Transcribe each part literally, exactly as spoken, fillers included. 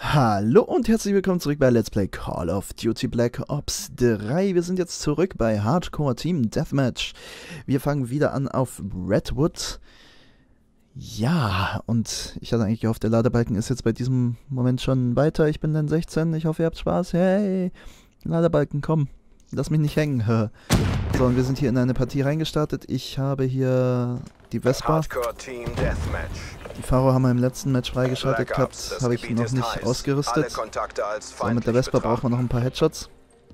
Hallo und herzlich willkommen zurück bei Let's Play Call of Duty Black Ops drei. Wir sind jetzt zurück bei Hardcore Team Deathmatch. Wir fangen wieder an auf Redwood. Ja, und ich hatte eigentlich gehofft, der Ladebalken ist jetzt bei diesem Moment schon weiter. Ich bin dann sechzehn, ich hoffe, ihr habt Spaß. Hey, Ladebalken, komm, lass mich nicht hängen. So, und wir sind hier in eine Partie reingestartet. Ich habe hier die Vespa. Hardcore Team Deathmatch. Die Faro haben wir im letzten Match freigeschaltet gehabt, habe ich noch nicht heiß. ausgerüstet. So, mit der Vespa braucht man noch ein paar Headshots.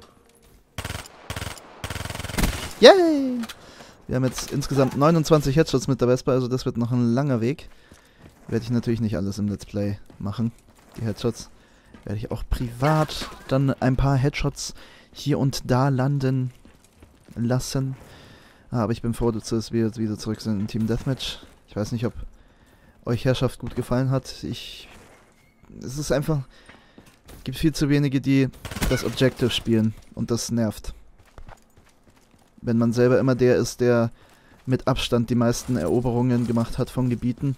Yay! Wir haben jetzt insgesamt neunundzwanzig Headshots mit der Vespa, also das wird noch ein langer Weg. Werde ich natürlich nicht alles im Let's Play machen, die Headshots. Werde ich auch privat dann ein paar Headshots hier und da landen lassen. Aber ich bin froh, dass wir jetzt wieder zurück sind in Team Deathmatch. Ich weiß nicht, ob euch Herrschaft gut gefallen hat. Ich... Es ist einfach... Es gibt viel zu wenige, die das Objective spielen. Und das nervt. Wenn man selber immer der ist, der mit Abstand die meisten Eroberungen gemacht hat von Gebieten,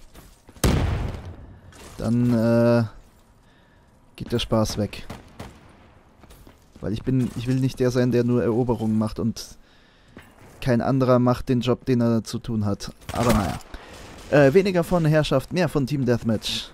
dann äh, geht der Spaß weg. Weil ich bin... Ich will nicht der sein, der nur Eroberungen macht und kein anderer macht den Job, den er zu tun hat. Aber naja. Äh, weniger von Herrschaft, mehr von Team Deathmatch.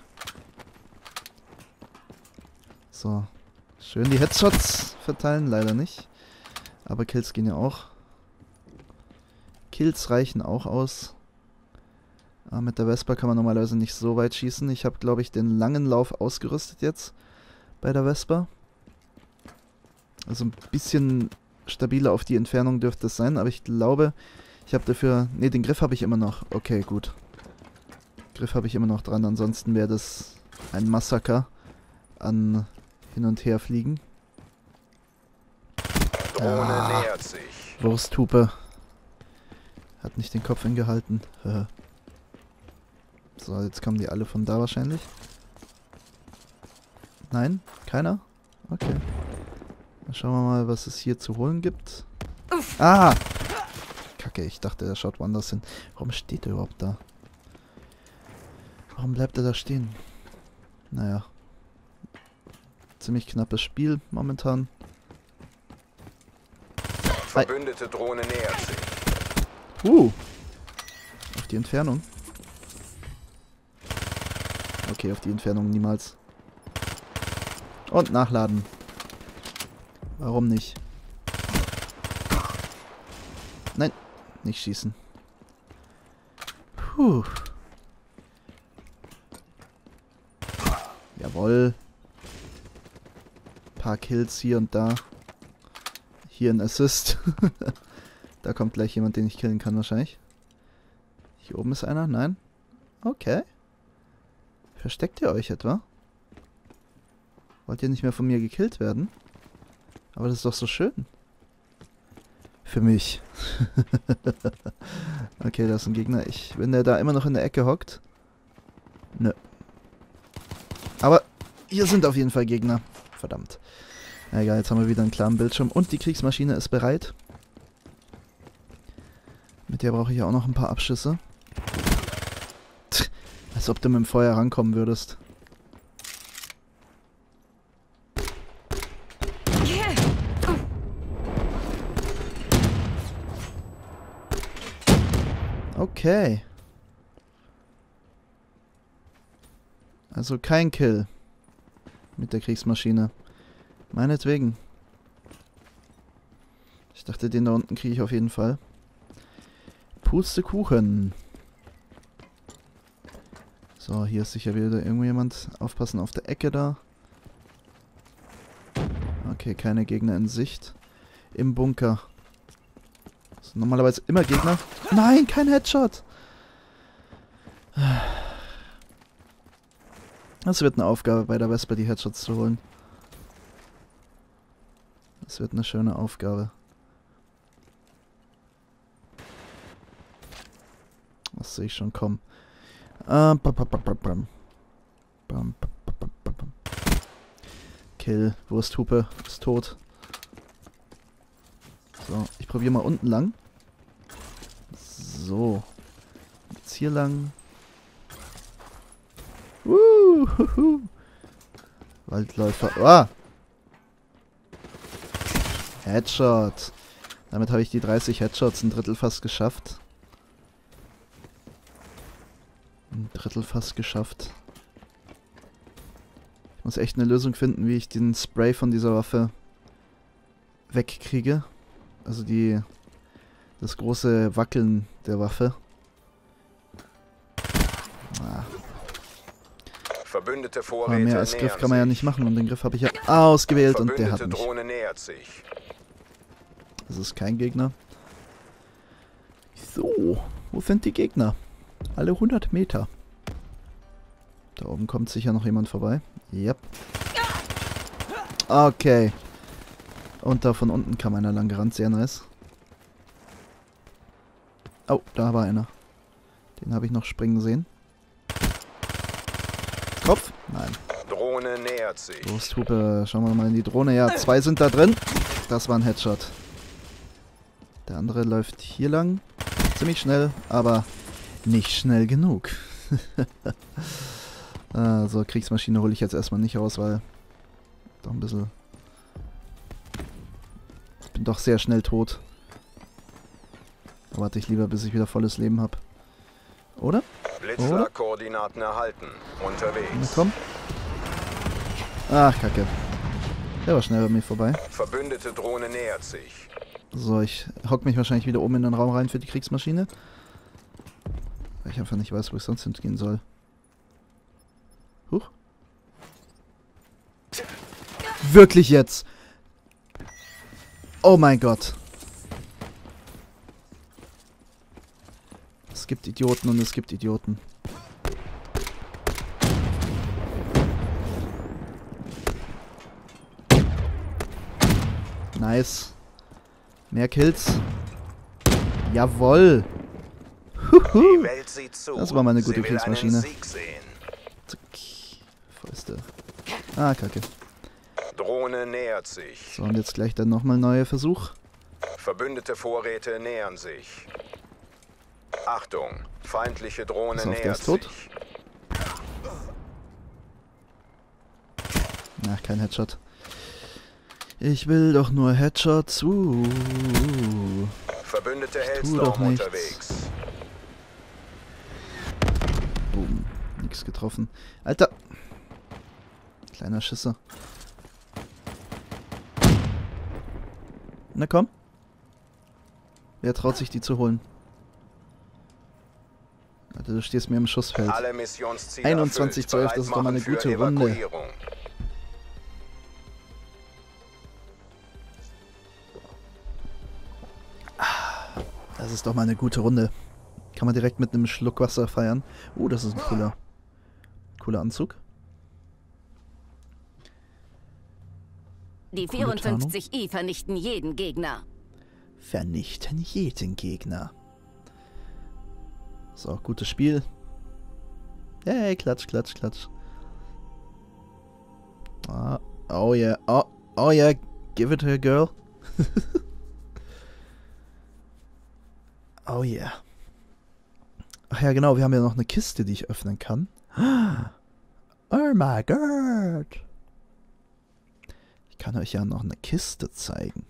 So. Schön die Headshots verteilen, leider nicht. Aber Kills gehen ja auch. Kills reichen auch aus. Aber mit der Vespa kann man normalerweise nicht so weit schießen. Ich habe, glaube ich, den langen Lauf ausgerüstet jetzt bei der Vespa. Also ein bisschen stabiler auf die Entfernung dürfte es sein, aber ich glaube, ich habe dafür... Ne, den Griff habe ich immer noch. Okay, gut. Griff habe ich immer noch dran, ansonsten wäre das ein Massaker an Hin- und Herfliegen. Drohne Ah, nähert sich. Wursthupe. Hat nicht den Kopf hingehalten. So, jetzt kommen die alle von da wahrscheinlich. Nein? Keiner? Okay. Dann schauen wir mal, was es hier zu holen gibt. Ah! Kacke, ich dachte, er schaut woanders hin. Warum steht er überhaupt da? Warum bleibt er da stehen? Naja. Ziemlich knappes Spiel momentan. Verbündete Drohne nähert sich. Uh! Auf die Entfernung. Okay, auf die Entfernung niemals. Und nachladen. Warum nicht? Nein, nicht schießen. Puh. Jawohl. Ein paar Kills hier und da. Hier ein Assist. Da kommt gleich jemand, den ich killen kann wahrscheinlich. Hier oben ist einer? Nein? Okay. Versteckt ihr euch etwa? Wollt ihr nicht mehr von mir gekillt werden? Aber das ist doch so schön. Für mich. Okay, da ist ein Gegner. Ich, wenn der da immer noch in der Ecke hockt. Nö. Aber hier sind auf jeden Fall Gegner. Verdammt. Na egal, jetzt haben wir wieder einen klaren Bildschirm. Und die Kriegsmaschine ist bereit. Mit der brauche ich ja auch noch ein paar Abschüsse. Tch, als ob du mit dem Feuer rankommen würdest. Okay. Also kein Kill. Mit der Kriegsmaschine. Meinetwegen. Ich dachte, den da unten kriege ich auf jeden Fall. Pustekuchen. So, hier ist sicher wieder irgendwo jemand. Aufpassen auf der Ecke da. Okay, keine Gegner in Sicht. Im Bunker. Das sind normalerweise immer Gegner. Nein, kein Headshot. Das wird eine Aufgabe bei der Vespa, die Headshots zu holen. Das wird eine schöne Aufgabe. Das sehe ich schon kommen. Uh, Kill. Wursthupe ist tot. So, ich probiere mal unten lang. So. Jetzt hier lang. Uh, Waldläufer. Ah! Headshot. Damit habe ich die dreißig Headshots, ein Drittel fast geschafft. Ein Drittel fast geschafft. Ich muss echt eine Lösung finden, wie ich den Spray von dieser Waffe wegkriege. Also die... das große Wackeln der Waffe. Ah. Verbündete Aber Vorräte mehr als Griff nähern kann man ja sich. nicht machen und den Griff habe ich ja ausgewählt und der hat Verbündete mich. Drohne nähert sich. Das ist kein Gegner. So, wo sind die Gegner? Alle hundert Meter. Da oben kommt sicher noch jemand vorbei. Yep. Okay. Und da von unten kam einer lang gerannt. Sehr nice. Oh, da war einer. Den habe ich noch springen sehen. Kopf? Nein. Drohne nähert sich. Brusthupe, schauen wir mal in die Drohne. Ja, zwei sind da drin. Das war ein Headshot. Der andere läuft hier lang. Ziemlich schnell, aber nicht schnell genug. ah, so, Kriegsmaschine hole ich jetzt erstmal nicht raus, weil... doch ein bisschen... ich bin doch sehr schnell tot. Da warte ich lieber, bis ich wieder volles Leben habe. Oder? Blitzler-Koordinaten erhalten. Na Unterwegs. komm. Ach, Kacke. Der war schnell bei mir vorbei. Verbündete Drohne nähert sich. So, ich hock mich wahrscheinlich wieder oben in den Raum rein für die Kriegsmaschine. Weil ich einfach nicht weiß, wo ich sonst hingehen soll. Huch. Wirklich jetzt? Oh mein Gott. Es gibt Idioten und es gibt Idioten. Nice. Mehr Kills. Jawoll. Die Welt sieht zu. Das war mal eine gute Sie will Kriegsmaschine. einen Sieg sehen. Zack. Fäuste. Ah, Kacke. Drohne nähert sich. So, und jetzt gleich dann nochmal neuer Versuch. Verbündete Vorräte nähern sich. Achtung, feindliche Drohne Pass auf, der nähert ist tot. sich. Ach, kein Headshot. Ich will doch nur Headshots. Uh. Verbündete Tu Hellstorm doch nichts. unterwegs. Boom. Nix getroffen. Alter. Kleiner Schisser. Na komm. Wer traut sich die zu holen? Alter, du stehst mir im Schussfeld. Alle Missionsziele einundzwanzig zu elf, das ist doch mal eine bereit machen gute für Runde. Evakuierung. Das ist doch mal eine gute Runde. Kann man direkt mit einem Schluck Wasser feiern. Oh, das ist ein cooler, cooler Anzug. Die Coole vierundfünfzig I vernichten jeden Gegner. Vernichten jeden Gegner. So, gutes Spiel. Hey, klatsch, klatsch, klatsch. Ah, oh yeah, oh, oh yeah, give it her, girl. Oh yeah. Ach ja, genau, wir haben ja noch eine Kiste, die ich öffnen kann. Oh my God. Ich kann euch ja noch eine Kiste zeigen.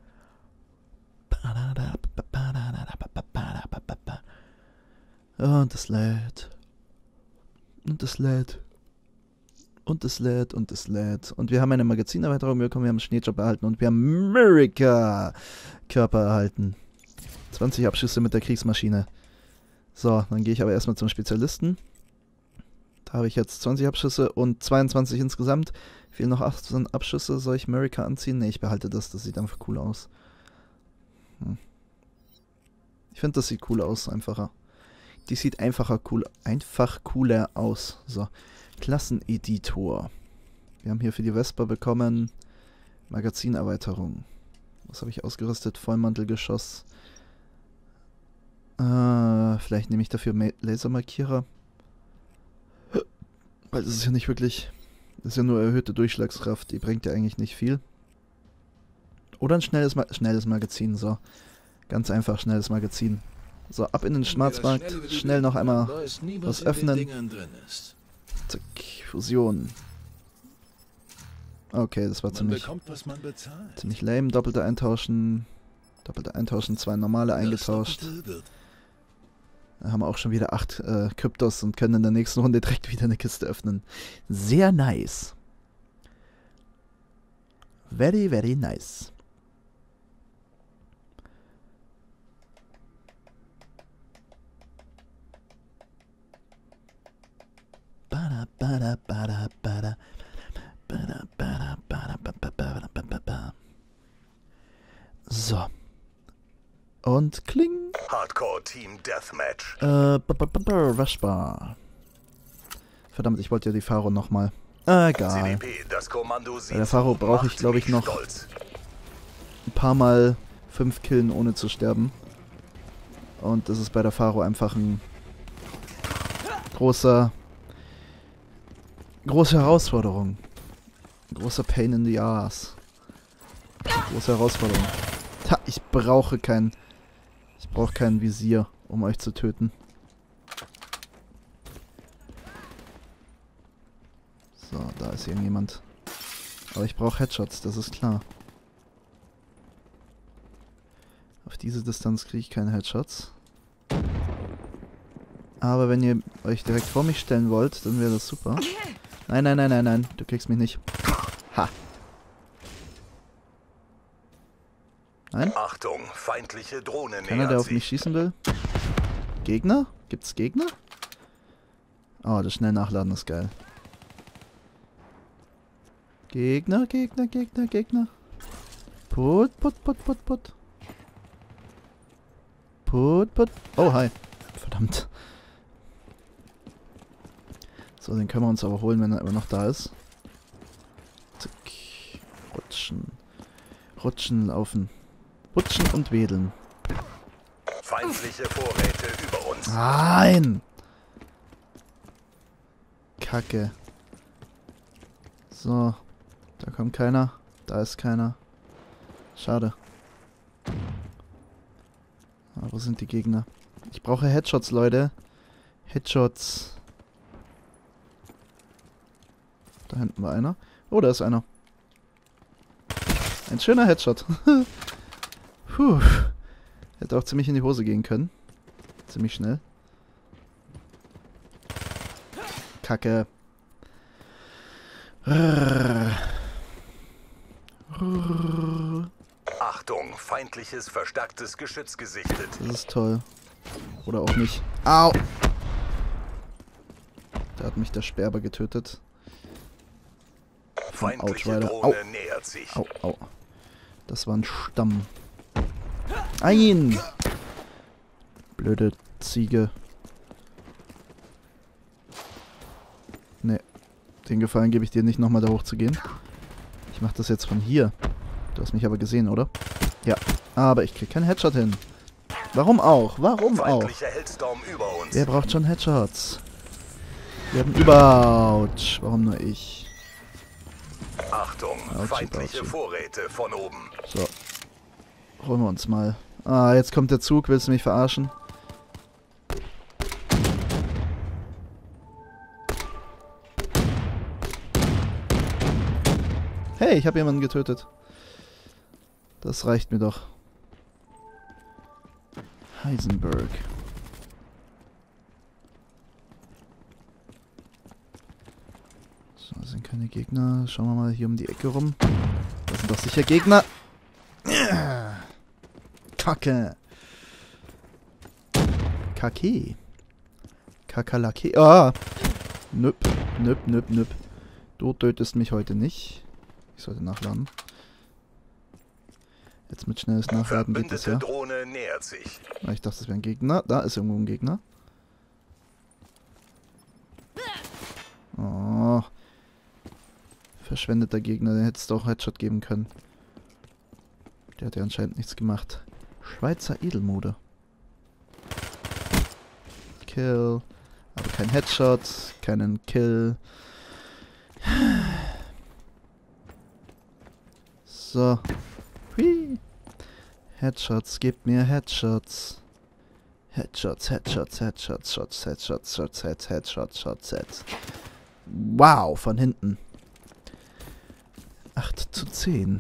Und es lädt. Und es lädt. Und es lädt und es lädt. Und wir haben eine Magazinerweiterung bekommen, wir haben einen Schneejob erhalten und wir haben America-Körper erhalten. zwanzig Abschüsse mit der Kriegsmaschine. So, dann gehe ich aber erstmal zum Spezialisten. Da habe ich jetzt zwanzig Abschüsse und zweiundzwanzig insgesamt. Fehlen noch achtzehn Abschüsse. Soll ich America anziehen? Ne, ich behalte das. Das sieht einfach cool aus. Hm. Ich finde, das sieht cool aus. Einfacher. Die sieht einfacher cool, einfach cooler aus. So, Klasseneditor. Wir haben hier für die Vespa bekommen Magazinerweiterung. Was habe ich ausgerüstet? Vollmantelgeschoss. Äh, vielleicht nehme ich dafür Ma- Lasermarkierer. Weil das ist ja nicht wirklich... Das ist ja nur erhöhte Durchschlagskraft. Die bringt ja eigentlich nicht viel. Oder ein schnelles, Ma- schnelles Magazin. So, ganz einfach schnelles Magazin. So, ab in den Schwarzmarkt. Schnell noch einmal was öffnen. Zack, Fusion. Okay, das war Man ziemlich, bekommt, was man bezahlt. ziemlich lame. Doppelte eintauschen. Doppelte eintauschen, zwei normale eingetauscht. Das Doppelte wird Da haben wir auch schon wieder acht äh, Kryptos und können in der nächsten Runde direkt wieder eine Kiste öffnen. Sehr nice. Very, very nice. Bada, bada, bada, bada. Bada, bada, bada, bada, bada, bada, bada. So. Und kling. Hardcore Team Deathmatch. Äh, b -b -b -b waschbar. Verdammt, ich wollte ja die Faro nochmal. Ah, egal. C D P, das Kommando Bei der Faro brauche ich, glaube ich, noch stolz. ein paar Mal fünf Killen, ohne zu sterben. Und das ist bei der Faro einfach ein großer, große Herausforderung. Ein großer Pain in the Ass. Große Herausforderung. Ha, ich brauche kein, ich brauche kein Visier, um euch zu töten. So, da ist irgendjemand. Aber ich brauche Headshots, das ist klar. Auf diese Distanz kriege ich keine Headshots. Aber wenn ihr euch direkt vor mich stellen wollt, dann wäre das super. Nein, nein, nein, nein, nein. Du kriegst mich nicht. Ha. Nein? Achtung, feindliche Drohne Keiner, nähert der auf sich. mich schießen will? Gegner? Gibt's Gegner? Oh, das schnell nachladen ist geil. Gegner, Gegner, Gegner, Gegner. Put, put, put, put, put. Put, put. Oh, hi. Verdammt. So, den können wir uns aber holen, wenn er immer noch da ist. Zack. Rutschen. Rutschen, laufen. Rutschen und wedeln. Feindliche Vorräte über uns. Nein! Kacke. So. Da kommt keiner. Da ist keiner. Schade. Aber wo sind die Gegner? Ich brauche Headshots, Leute. Headshots. Da hinten war einer. Oh, da ist einer. Ein schöner Headshot. Puh. Hätte auch ziemlich in die Hose gehen können. Ziemlich schnell. Kacke. Achtung, feindliches verstärktes Geschütz gesichtet. Das ist toll. Oder auch nicht. Au! Da hat mich der Sperber getötet. Vom Feindliche Outrider. Drohne Au! nähert sich. Au, au. Das war ein Stamm. Ein! Blöde Ziege. Ne, den Gefallen gebe ich dir nicht, nochmal da hochzugehen. Ich mache das jetzt von hier. Du hast mich aber gesehen, oder? Ja, aber ich krieg keinen Headshot hin. Warum auch? Warum auch? Feindlicher Hellstorm über uns. Wer braucht schon Headshots? Wir haben überhaupt. Warum nur ich? Achtung, Ouchie, feindliche ouchie. Vorräte von oben. So. Holen wir uns mal. Ah, jetzt kommt der Zug. Willst du mich verarschen? Hey, ich habe jemanden getötet. Das reicht mir doch. Heisenberg. So, das sind keine Gegner. Schauen wir mal hier um die Ecke rum. Das sind doch sicher Gegner. Kacke. Kacke. Kakalake. Ah! Nüpp, nüpp, nüpp, nüpp. Du tötest mich heute nicht. Ich sollte nachladen. Jetzt mit schnelles Nachladen geht das ja. Verbündete Drohne nähert sich. Ah, ich dachte, das wäre ein Gegner. Da ist irgendwo ein Gegner. Oh. Verschwendeter Gegner, den hättest du auch Headshot geben können. Der hat ja anscheinend nichts gemacht. Schweizer Edelmode. Kill. Aber kein Headshot. Keinen Kill. So. Hui. Headshots, gib mir Headshots. Headshots, Headshots, Headshots, Shots, Headshots, Shots, Heads, Headshots, Shots, Heads. Wow, von hinten. zehn.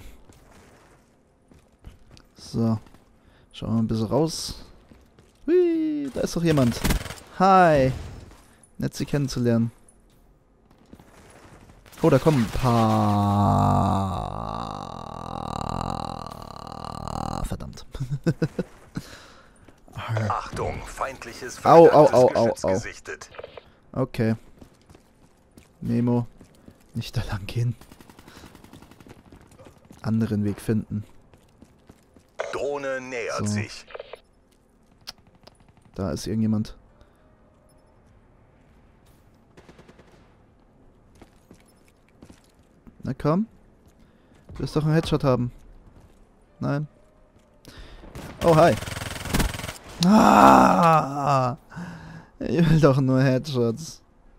So. Schauen wir mal ein bisschen raus. Hui, da ist doch jemand. Hi. Nett, Sie kennenzulernen. Oh, da kommen ein paar... Verdammt. Achtung, feindliches Au, au, verstärktes au, au, Geschütz au. gesichtet. Okay. Memo. Nicht da lang gehen. Anderen Weg finden. Drohne nähert So. sich. Da ist irgendjemand. Na komm. Du wirst doch einen Headshot haben. Nein. Oh, hi. Ah! Ich will doch nur Headshots.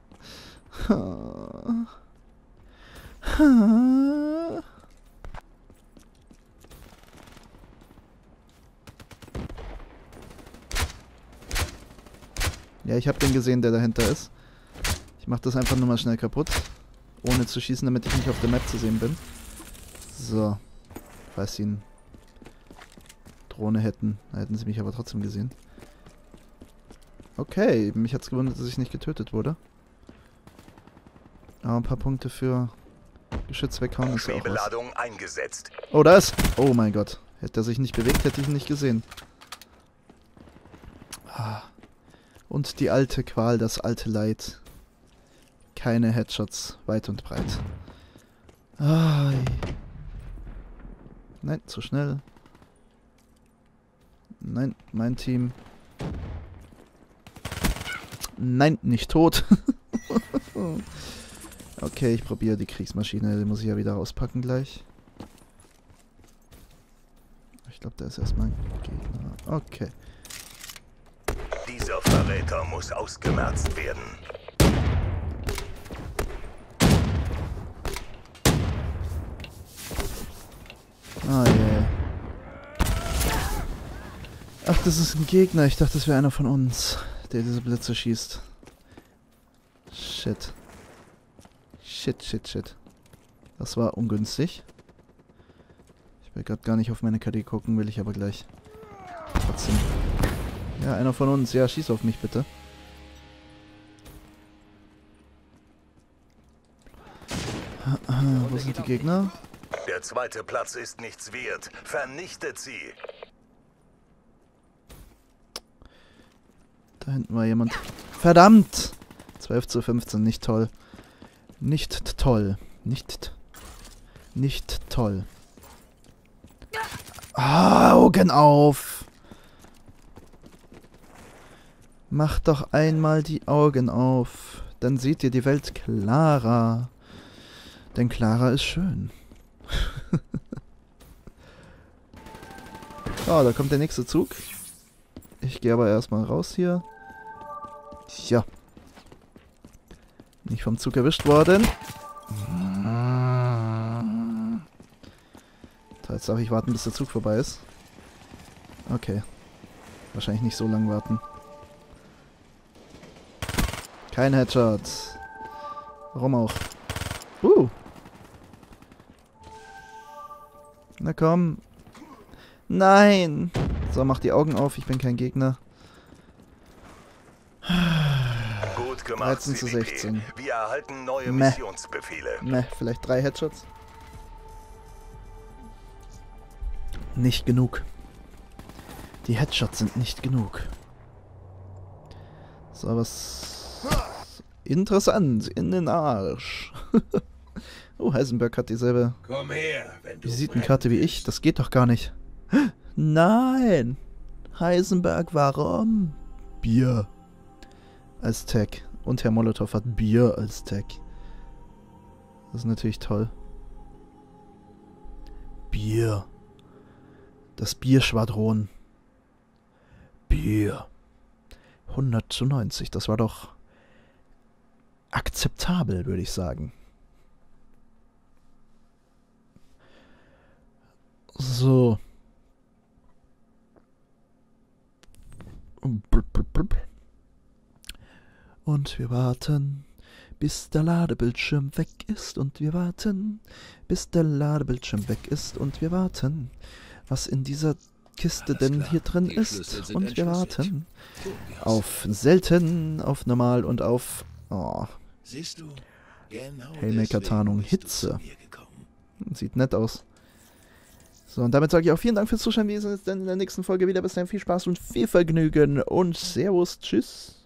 Ja, ich habe den gesehen, der dahinter ist. Ich mache das einfach nur mal schnell kaputt. Ohne zu schießen, damit ich nicht auf der Map zu sehen bin. So. Falls sie eine Drohne hätten, dann hätten sie mich aber trotzdem gesehen. Okay, mich hat's gewundert, dass ich nicht getötet wurde. Aber ein paar Punkte für Geschütz weghauen ist ja auch was. Schwebeladung eingesetzt. Oh, da ist... Oh mein Gott. Hätte er sich nicht bewegt, hätte ich ihn nicht gesehen. Ah. Und die alte Qual, das alte Leid. Keine Headshots, weit und breit. Ai. Nein, zu schnell. Nein, mein Team. Nein, nicht tot. Okay, ich probiere die Kriegsmaschine. Die muss ich ja wieder auspacken gleich. Ich glaube, da ist erstmal ein Gegner. Okay. Dieser Verräter muss ausgemerzt werden. Ah, yeah. Ach, das ist ein Gegner. Ich dachte, das wäre einer von uns, der diese Blitze schießt. Shit. Shit, shit, shit. Das war ungünstig. Ich will gerade gar nicht auf meine K D gucken, will ich aber gleich. Trotzdem. Ja, einer von uns. Ja, schieß auf mich bitte. Wo sind die Gegner? Der zweite Platz ist nichts wert. Vernichtet sie. Da hinten war jemand. Verdammt! zwölf zu fünfzehn, nicht toll. Nicht toll. Nicht. Nicht toll. Augen auf! Macht doch einmal die Augen auf. Dann seht ihr die Welt klarer. Denn klarer ist schön. Oh, da kommt der nächste Zug. Ich gehe aber erstmal raus hier. Tja. Nicht vom Zug erwischt worden. Jetzt darf ich warten, bis der Zug vorbei ist. Okay. Wahrscheinlich nicht so lange warten. Kein Headshot. Warum auch? Uh. Na komm. Nein. So, mach die Augen auf. Ich bin kein Gegner. Gut gemacht, dreizehn zu C D P. sechzehn. Wir erhalten neue Meh. Missionsbefehle. Ne, vielleicht drei Headshots. Nicht genug. Die Headshots sind nicht genug. So, was... Interessant. In den Arsch. Oh, Heisenberg hat dieselbe Komm her, wenn du Visitenkarte wie ich. Das geht doch gar nicht. Nein. Heisenberg, warum? Bier. Als Tag. Und Herr Molotow hat Bier als Tag. Das ist natürlich toll. Bier. Das Bierschwadron. Bier. hundert zu neunzig. Das war doch akzeptabel, würde ich sagen. So. Und wir warten, bis der Ladebildschirm weg ist und wir warten, bis der Ladebildschirm weg ist und wir warten, was in dieser Kiste Alles denn klar. hier drin Die ist Schlüssel sind und wir entschlüsselt. warten Tun wir's. auf selten, auf normal und auf oh, Siehst du? Genau Haymaker-Tarnung, deswegen bist du Hitze. zu mir gekommen. Sieht nett aus. So, und damit sage ich auch vielen Dank fürs Zuschauen. Wir sehen uns dann in der nächsten Folge wieder. Bis dahin viel Spaß und viel Vergnügen und Servus, tschüss.